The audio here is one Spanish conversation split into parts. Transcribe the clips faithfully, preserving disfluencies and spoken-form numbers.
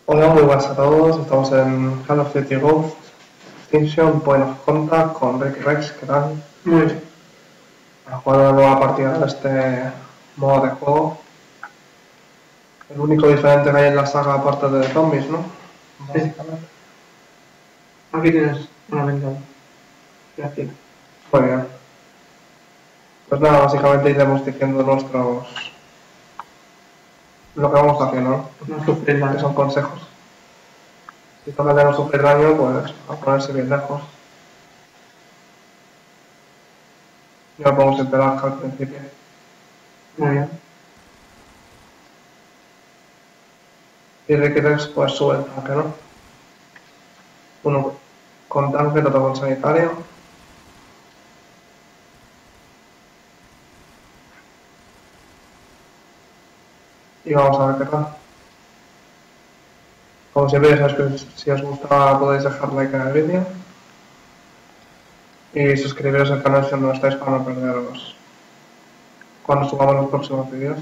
Hola, muy buenas a todos. Estamos en Call of Duty Ghost Extinction Point of Contact con Ricky Rex. ¿Qué tal? Muy bien. Para jugar una nueva partida de este modo de juego. El único diferente que hay en la saga aparte de zombies, ¿no? Sí. Básicamente. Aquí tienes una ventana. Gracias. Muy bien. Pues nada, básicamente iremos diciendo nuestros... lo que vamos haciendo, ¿no? No sufrir daño. Que son consejos. Si toca de no sufrir daño, pues a ponerse bien lejos. Ya podemos esperar al principio. Muy bien. Y Ricky Rex pues sube el tanque, ¿no? Uno con tanque, el otro con sanitario. Y vamos a ver qué tal. Como siempre, ya sabéis que si os gusta podéis dejar like en el vídeo y suscribiros al canal si no estáis para no perderos cuando subamos los próximos vídeos.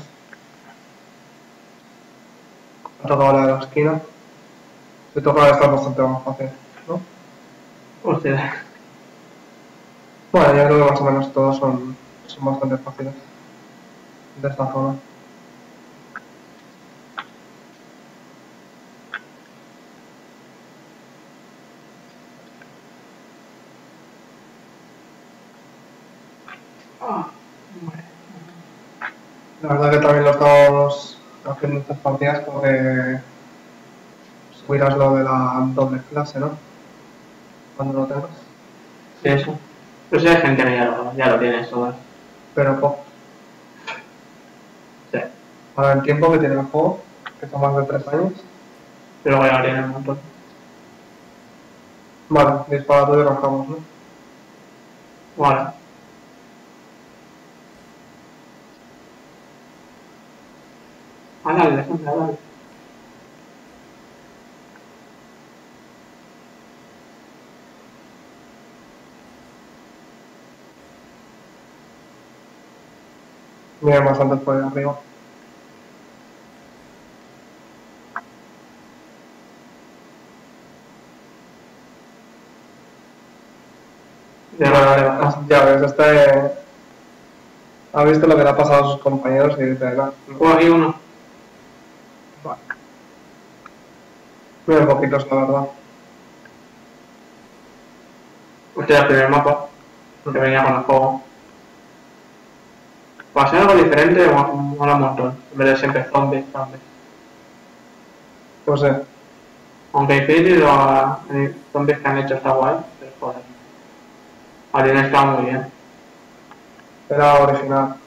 Ha tocado la de la esquina. Si toca esta es bastante más fácil, ¿no? Hostia. Bueno, yo creo que más o menos todos son, son bastante fáciles de esta zona. Ah, vale. La verdad que también lo estamos haciendo estas partidas porque subirás lo de la doble clase, ¿no? Cuando lo tengas. Sí, eso. Pero si hay gente que ya lo, ya lo tiene eso, ¿vale? Pero poco. Sí. Para el tiempo que tiene el juego, que son más de tres años. Pero ya lo tiene un montón. Vale, dispara tú y arrancamos, ¿no? Vale. Ah, dale, dale, dale. Mira más antes por ahí arriba. Ya, vale, vale. Ya ves, este ha visto lo que le ha pasado a sus compañeros y dice, no, Juego aquí uno. vale. Muy poquitos, la verdad. Este es el primer mapa que venía con el juego. Para ser algo diferente, mola un montón. En vez de siempre zombies, zombies. No sé, Aunque Infinity los zombies que han hecho está guay, pero joder. Alien está muy bien. era original.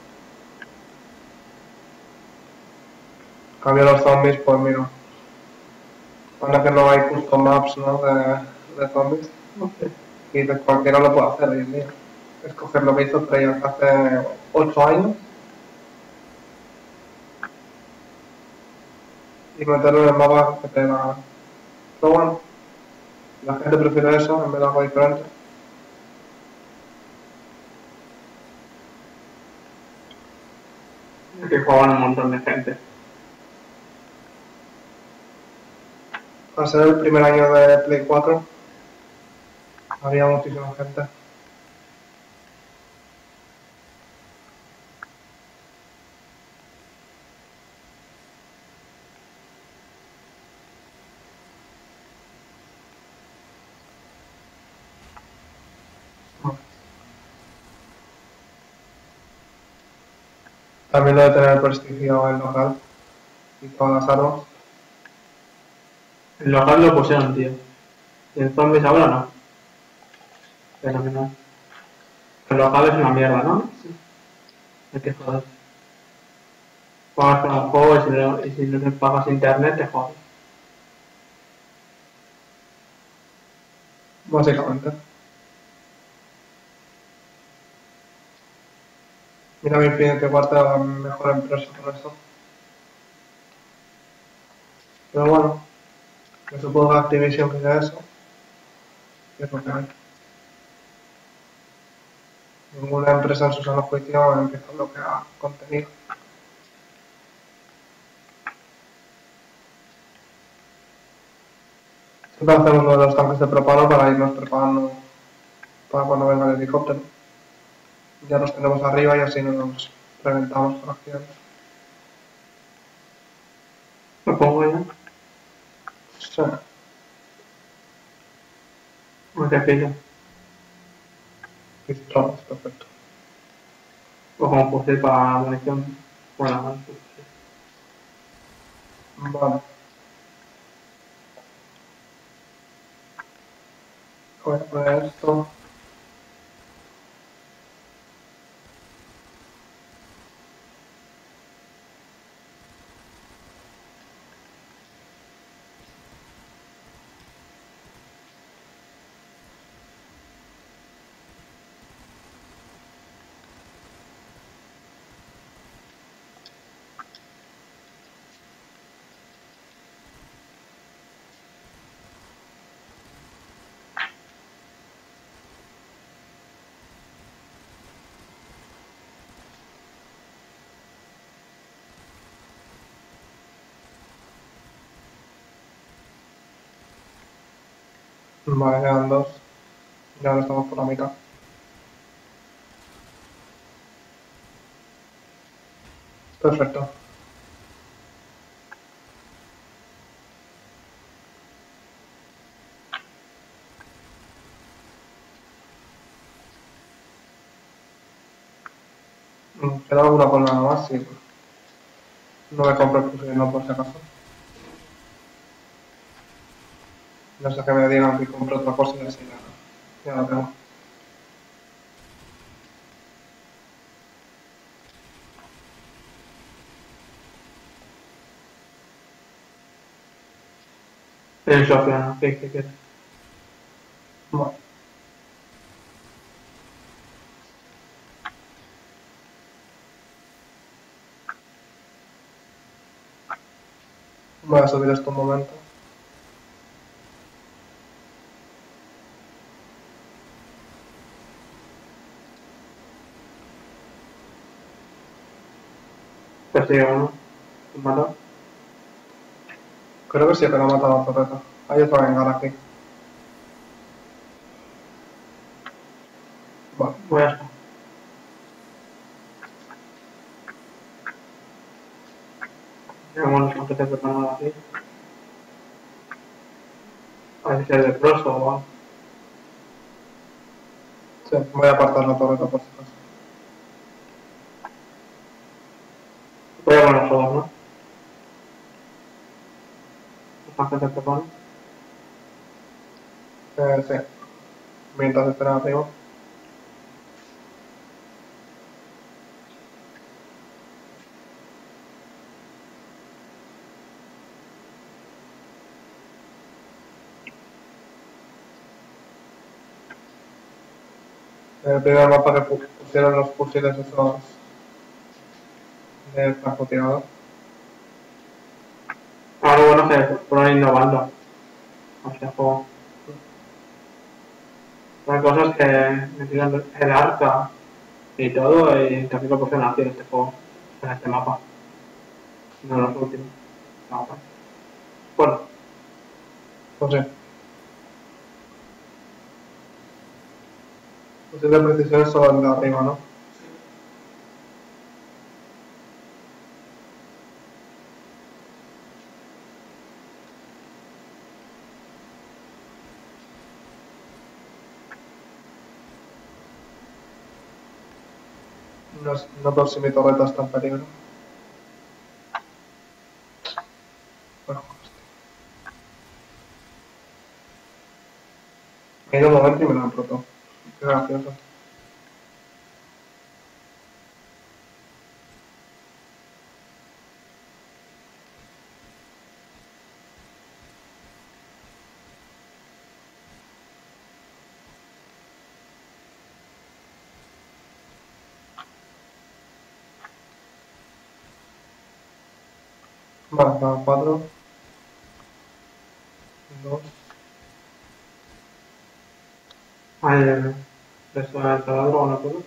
Cambio los zombies, pues mira. Ahora que no hay custom maps, ¿no? De, de zombies. Okay. Y de cualquiera lo puede hacer hoy en día. Escoger lo que hizo Treyarch hace ocho años y meterlo en el mapa que te da. Pero bueno, la gente prefiere eso en vez de algo diferente. Que juegan un montón de gente. Al ser el primer año de Play cuatro, había muchísima gente. También lo de tener prestigio en local y todas las armas. El local lo pusieron, tío. Y el zombies ahora no. Fenomenal. El local es una mierda, ¿no? Sí. Hay que joder. Pagas con el juego y si no, y si no te pagas internet te jodes. Básicamente. Mira mi Infinity Ward la mejor empresa por esto. Pero bueno, me supongo que Activision que sea eso. Y es lo que hay. Ninguna empresa en su sano juicio empieza a bloquear contenido. Siempre hacemos uno de los tanques de propano para irnos preparando para cuando venga el helicóptero. Ya los tenemos arriba y así no nos reventamos por accidentes. Me pongo ya. Sí. Me repito. Pistolas, perfecto. O como fusil para munición. Bueno, sí. Vale. Voy a poner esto. Vale, quedan dos. Ya ahora estamos por la mitad. Perfecto. Mm, ¿Queda alguna por nada más? Sí. No me compro el fusil, no por si acaso. No sé que me digan que compro otra cosa y así ya, ya la tengo. El sofá, ¿qué qué quieres? Bueno, voy a subir esto un momento. Persigue uno. ¿Un mató? Creo que sí que lo ha matado a Torreta. Hay otra bengala aquí. Vale. Voy a estar. Tenemos los tanques de preparados aquí. A ver si es de proso o algo. Sí, voy a apartar la torreta por si acaso. Voy a poner todos, ¿no? Los tanques de preparados. Eh, sí. Mientras esperan arriba. El primer mapa que pu- pusieron los fusiles esos de francotirador. Ahora bueno que fueron innovando. O sea, juego. Una cosa es que metieron el arca y todo y también lo pusieron así en este juego. En este mapa. No en los últimos. No, pues. Bueno, Pues sí. Fusil de precisión es solo el de arriba, ¿no? No, es- no por si mi torreta está en peligro. Bueno, me he ido un momento y me lo han roto. Qué gracioso. Vale, quedan cuatro. Dos. hay el resto del taladro o no puedo.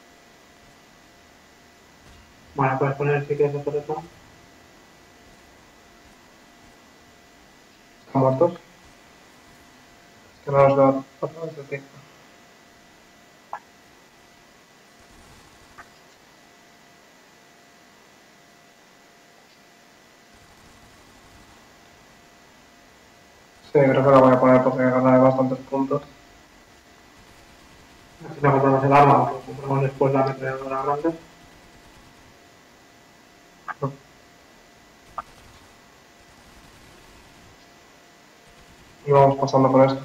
Bueno, puedes poner si quieres hacer eso. ¿Están muertos? Que no los veo a través de ti. Sí, creo que la voy a poner porque ganaré bastantes puntos. Así no compramos el arma, porque compramos después la ametralladora grande. Y vamos pasando por esto.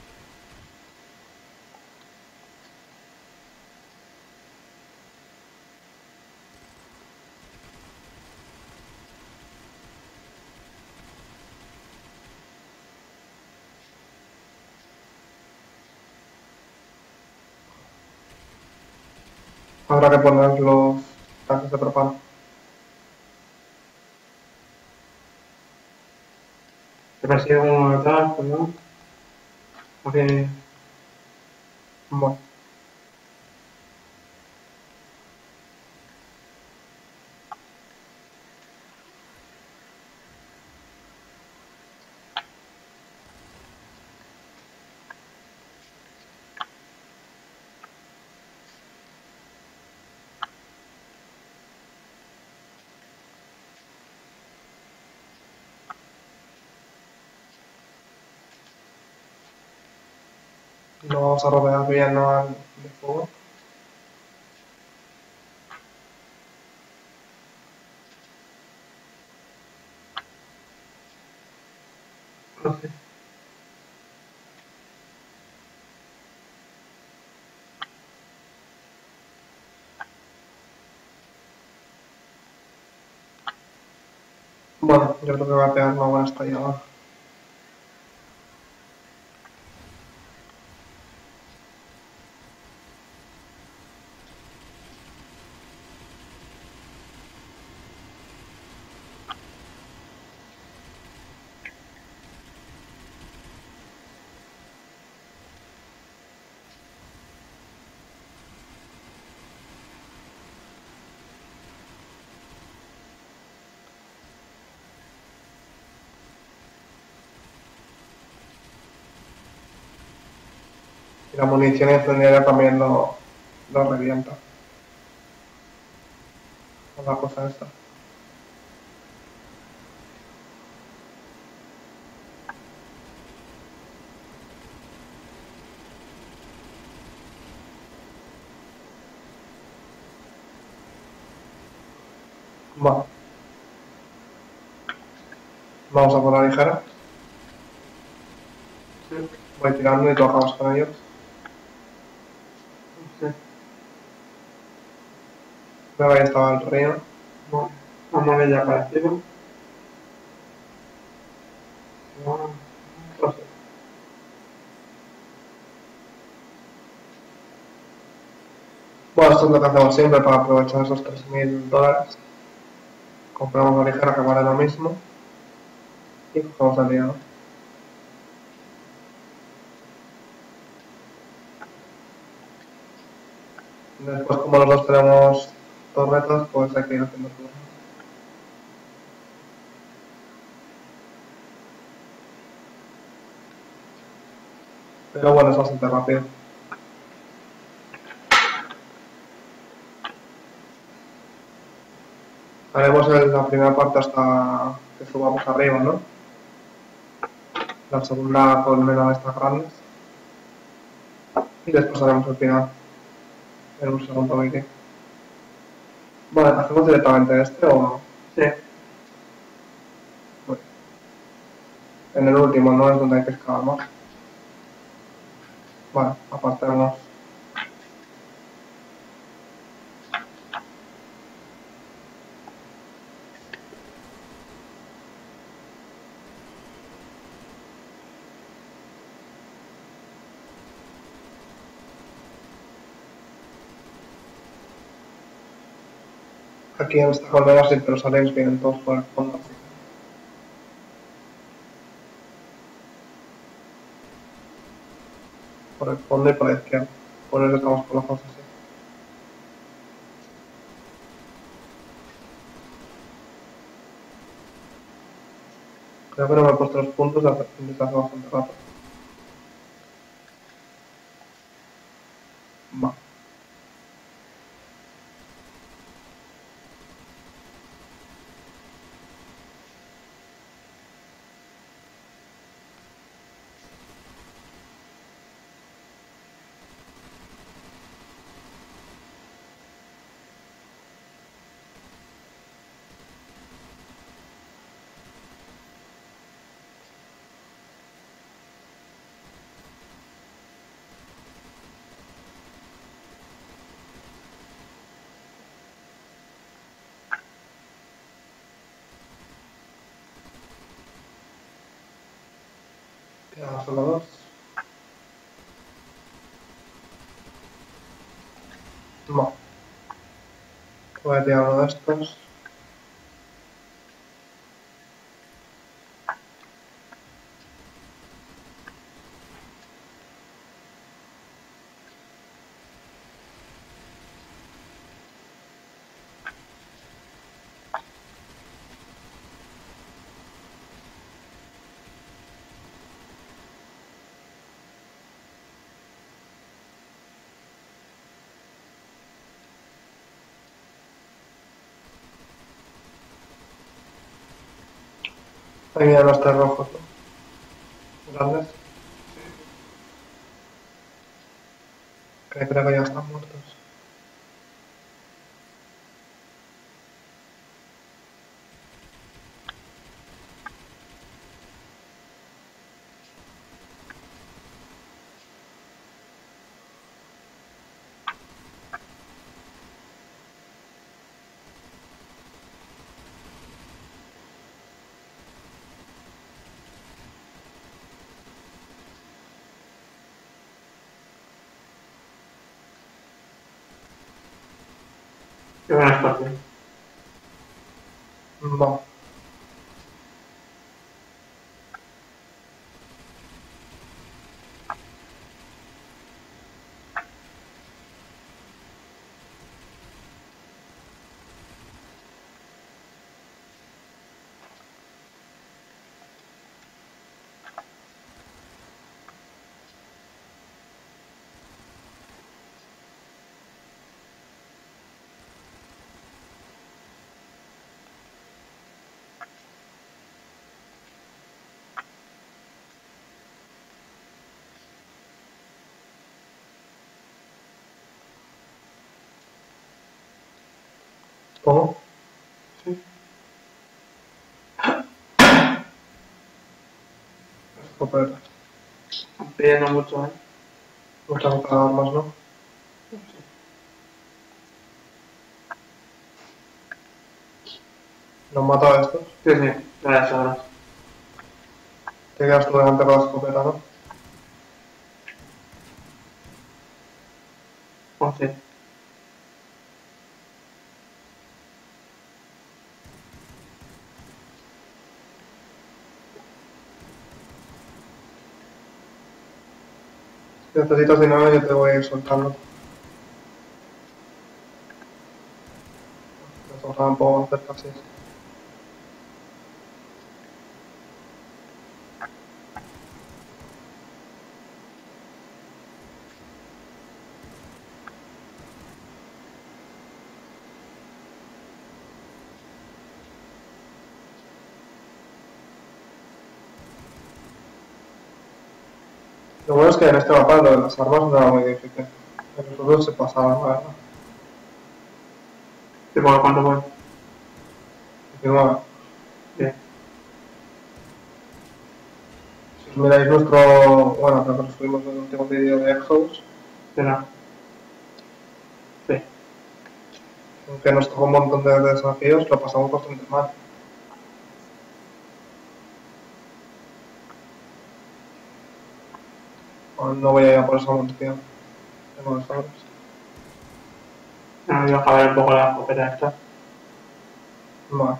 Habrá que poner los tanques de propano. Te persigue uno detrás, pues no. Aquí. Bueno. Lo vamos a rodear bien, ¿no? Al de fuego. No sé. Bueno, yo creo que voy a pegar una buena estallada. Y la munición incendiaria también lo, lo revienta. Con la cosa esta. Vale. Vamos a por la ligera. Sí. Voy tirando y tú acabas con ellos. No sé. Creo que ahí estaba el río. Bueno, vamos a ver ya parecido. No, no sé. Bueno, esto es lo que hacemos siempre para aprovechar esos tres mil dólares. Compramos la ligera que vale lo mismo. Y cogemos el día, ¿no? Después, como los dos tenemos torretas, pues hay que ir haciendo turnos. Pero bueno, es bastante rápido. Haremos el- la primera parte hasta que subamos arriba, ¿no? La segunda colmena de estas grandes. Y después haremos el final. En un segundo vídeo. Vale, ¿hacemos directamente este o...? Sí. Bueno, en el último, ¿no? Es donde hay que excavar más. Vale, apartemos. Aquí en esta colmena siempre los aliens vienen todos por el fondo. Por el fondo y por la izquierda. Por eso estamos por la fosa así. Creo que no me he puesto los puntos desde hace bastante rato. Quedan solo dos. No. Voy a tirar uno de estos. Aquí ya los tres rojos, ¿no? Grandes. Que creo que ya están muertos. Qué buena suerte. No. ¿Cómo? Sí. Escopetas. Están pidiendo mucho, ¿eh? Muchas otras armas, ¿no? ¿Los matado a estos? Sí, sí, gracias, horas. Te quedas tú delante con la escopeta, ¿no? Pues sí. Si necesitas dinero yo te voy a ir soltando. Nos vamos a un poco cerca, así. Lo bueno es que en este mapa lo de las armas no era muy difícil. En los otros se pasaban, la verdad. ¿Y por cuánto voy? diecinueve. Bien. Si os miráis nuestro... Bueno, creo que lo subimos en el último vídeo de Exodus, Será. Sí. aunque nos tocó un montón de desafíos, lo pasamos bastante mal. Aún no voy a ir a por esa munición. Tengo de sobras. No, voy a acabar un poco la escopeta esta. Vale.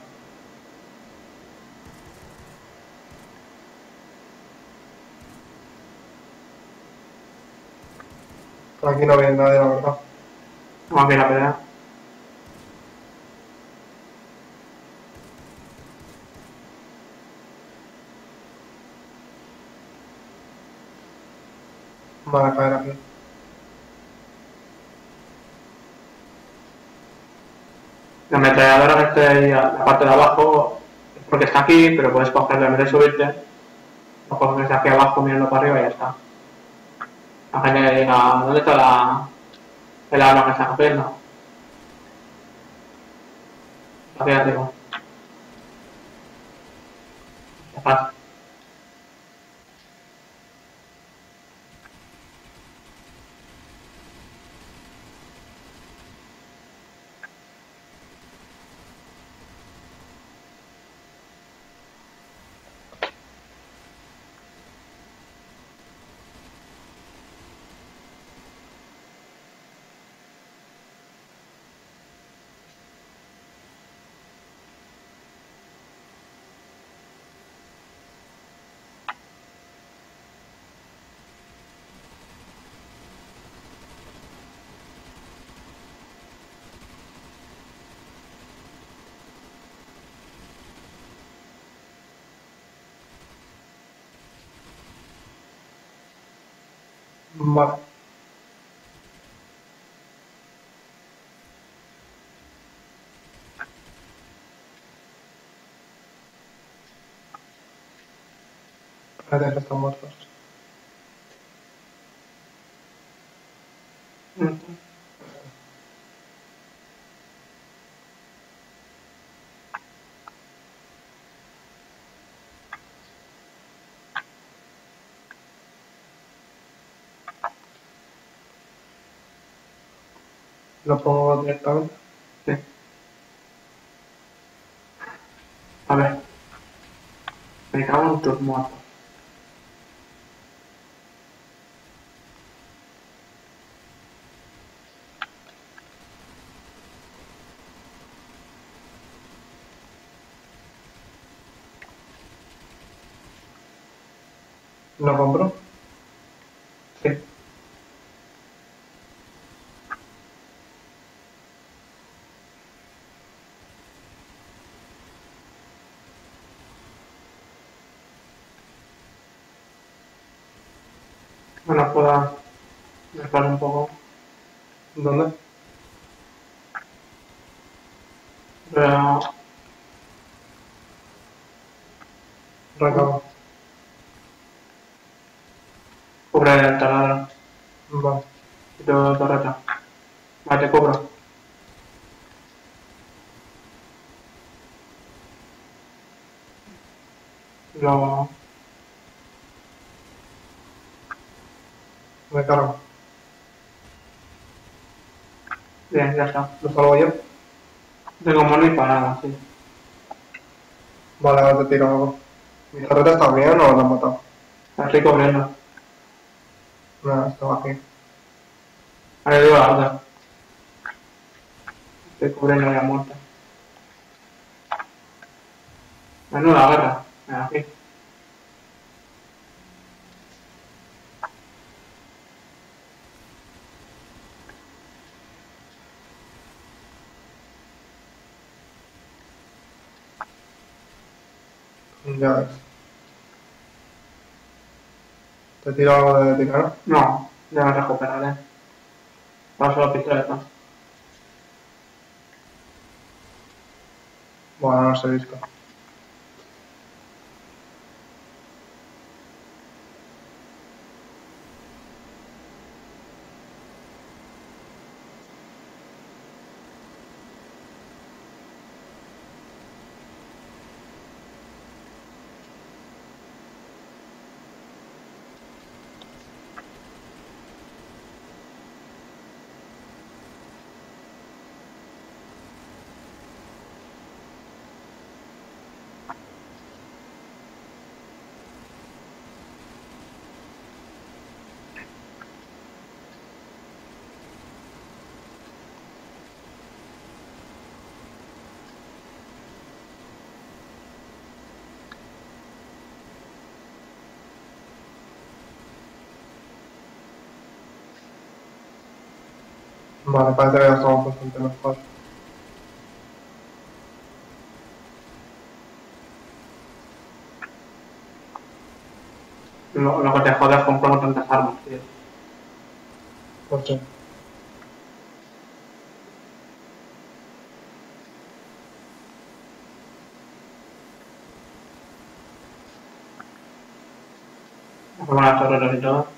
Aquí no viene nadie, la verdad. Vamos a ver la pelea. Van a caer aquí. La ametralladora que esté ahí, a la parte de abajo, es porque está aquí, pero puedes cogerla en vez de subirte. Lo coges desde aquí abajo mirando para arriba y ya está. La gente que diga, ¿dónde está la, el arma que está cogiendo? Aquí ya digo. Ya está. Vale. Parece que están muertos. Mm. Lo pongo directamente. Sí. A ver. Me cago en tus muertos. ¿Lo compro? Sí. Bueno, puedo dejar un poco. ¿Dónde? Pero Recabo. cubre el taladro. Vale. Y todo torreta. Vale, te cubro. Lo... Me cargo. Bien, ya está. ¿Lo salgo yo? Tengo mono y parada, sí. Vale, ahora te tiro algo. ¿Mi torreta está bien o la han matado? La estoy cubriendo. Nada, estaba aquí. Ahora digo la otra. Estoy cubriendo la muerte. Menuda guerra. Mira, aquí. Ya ves. ¿Te tiro algo de tirar? No, ya me recuperaré. Paso la pistoleta. Bueno, no se he visto. Vale, parece que ya estamos bastante mejor. Lo, lo que te jode es comprar tantas armas, tío. Pues sí. Con las torretas y todo.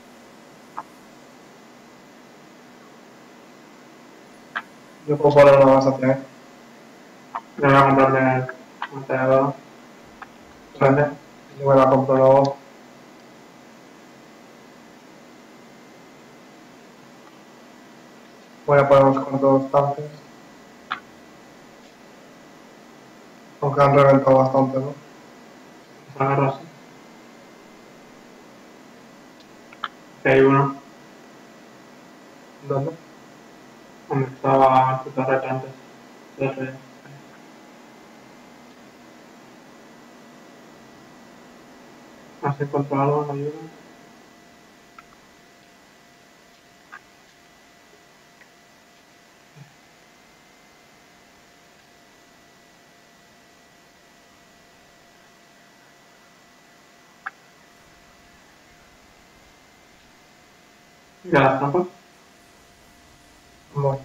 Yo puedo poner una más hacia ahí. Yo voy a comprarme un acelerador. Grande. Yo me la compro luego. Voy a poner unos cuantos tanques. Aunque han reventado bastante, ¿no? Se agarra así. Aquí hay uno. ¿Dónde? Donde estaba tu torreta antes. Yo sé. ¿Has encontrado algo? ¿Me ayuda? Ya las trampas. Bueno.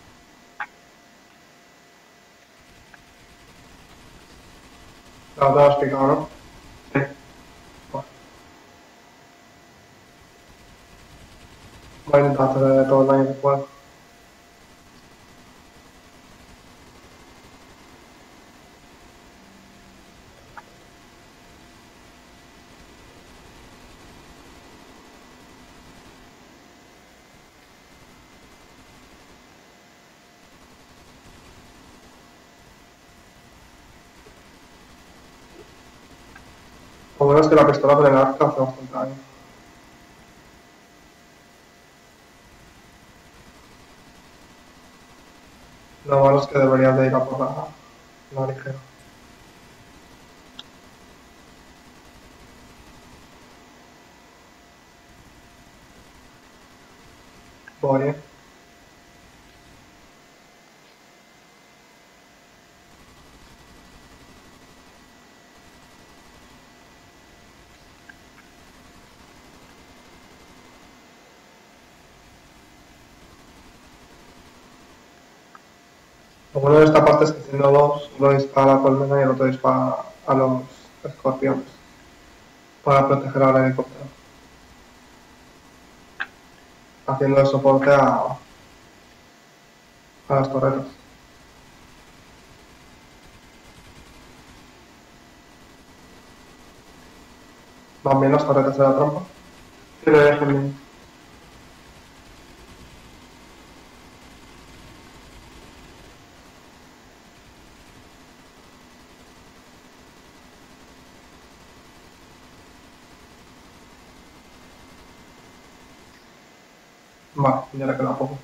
La otra has picado, ¿no? Sí. Bueno. Voy a intentar hacer todo el daño que pueda. Lo bueno es que la pistola con el arca hace bastante daño. Lo malo es que deberías de ir a por la, la ligera. Voy, eh. Lo bueno de esta parte es que siendo dos, uno dispara a la colmena y el otro dispara a los escorpiones para proteger al helicóptero, haciendo de soporte a, a las torretas. ¿Van bien las torretas de la trampa? Sí, lo dejan bien. Vale, ya le queda poco.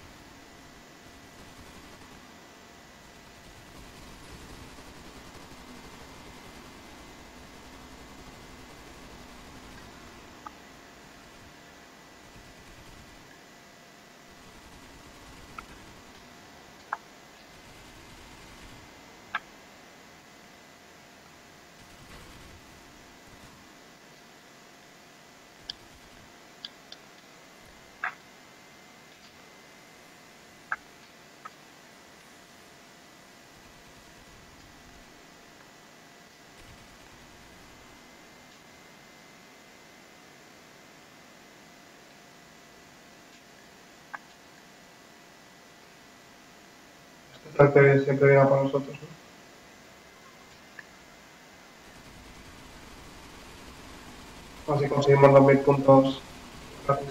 Este es el que siempre viene por nosotros, ¿no? Así conseguimos dos mil puntos gratis.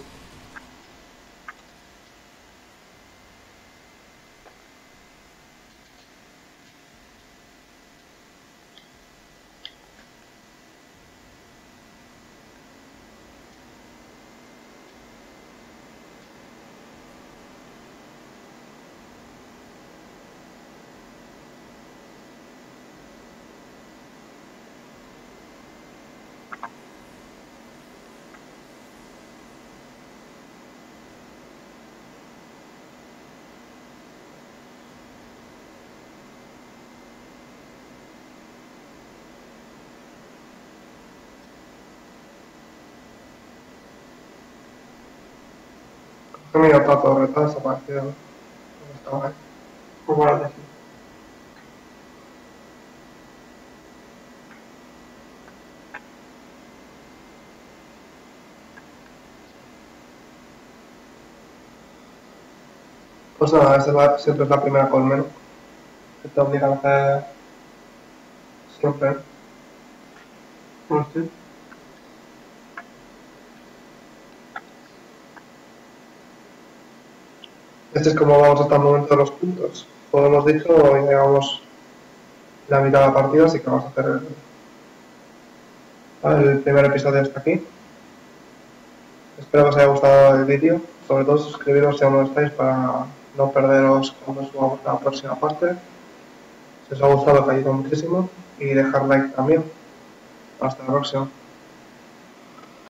Que mira, otra torreta desaparecida, ¿no? ¿Dónde estaba ahí? ¿Cómo lo haces? Pues nada, esa es la- siempre es la primera colmena que te obligan a hacer siempre. No sé. Este es como vamos hasta el momento de los puntos. Como hemos dicho, hoy llevamos la mitad de la partida, así que vamos a hacer el, el primer episodio hasta aquí. Espero que os haya gustado el vídeo. Sobre todo suscribiros si aún no estáis para no perderos cuando subamos la próxima parte. Si os ha gustado, que ayuda muchísimo. Y dejar like también. Hasta la próxima.